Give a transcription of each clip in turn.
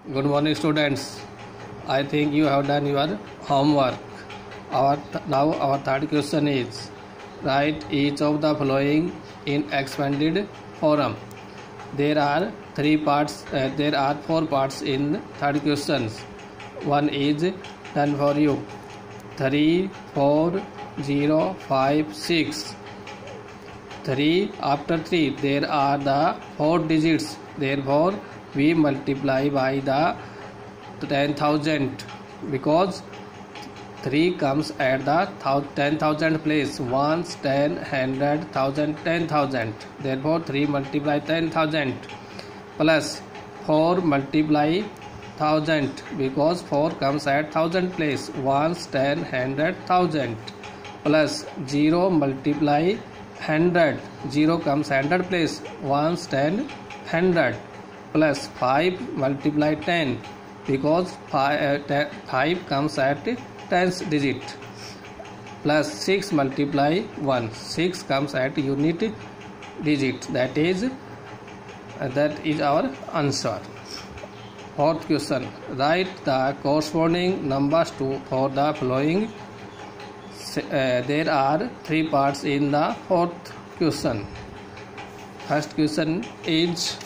Good morning, students. I think you have done your homework. Now our third question is, write each of the following in expanded form. There are four parts in third questions. One is done for you. 3, 4, 0, 5, 6. 3 after 3 there are the 4 digits. Therefore we multiply by the 10,000 because 3 comes at the 10,000 place. Once 10, 100, 1000, 10,000. Therefore 3 multiply 10,000 plus 4 multiply 1000 because 4 comes at 1000 place. Once 10, 100, 1000 plus 0 multiply 100. 0 comes 100 place. Once 10, 100 plus 5 multiply 10 because 5 comes at 10th digit plus 6 multiply 1. 6 comes at unit digit. That is our answer. Fourth question. Write the corresponding numbers for the following. There are 3 parts in the fourth question. First question is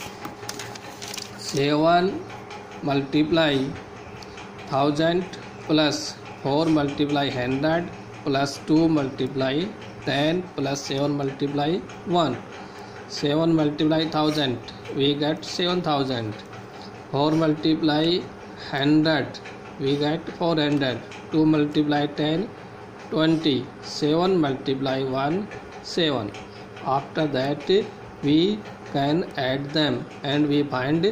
7 multiply 1000 plus 4 multiply 100 plus 2 multiply 10 plus 7 multiply 1. 7 multiply 1000 we get 7000. 4 multiply 100 we get 400. 2 multiply 10 20. 7 multiply 1 7. After that we can add them and we find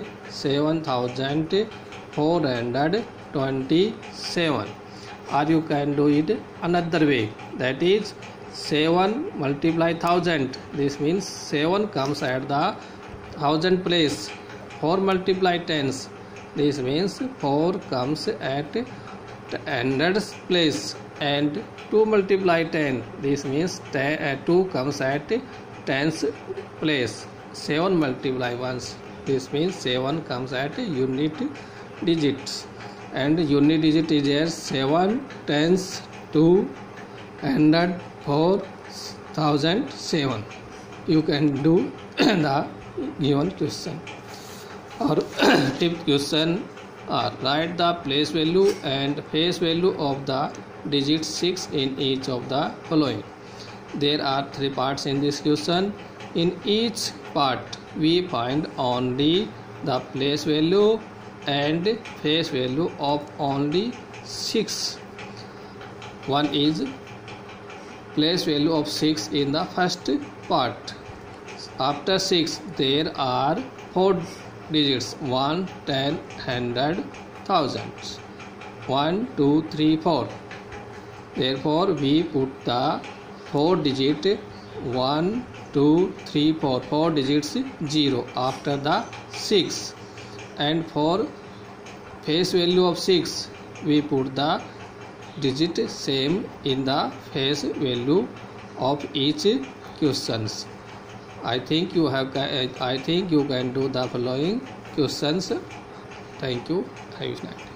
7427. Or you can do it another way, that is 7 multiply 1000. This means 7 comes at the 1000 place. 4 multiply 10s. This means 4 comes at 100 place. And 2 multiply 10. This means 2 comes at 10th place. 7 multiply 1s. This means 7 comes at unit digits. And unit digit is here 7, 10s, 2, 100, 4, 1007. You can do the given question. Our fifth question are, write the place value and face value of the digit 6 in each of the following. There are 3 parts in this question. In each part we find only the place value and face value of only 6. One is place value of 6 in the first part. After 6 there are 4 digits: 1, 10, 100, 1000. 1, 2, 3, 4. Therefore we put the 4 digit 1, 2, 3, 4. 4 digits 0 after the 6. And for face value of 6 we put the digit same in the face value of each questions. I think you can do the following questions. Thank you. Have a nice night.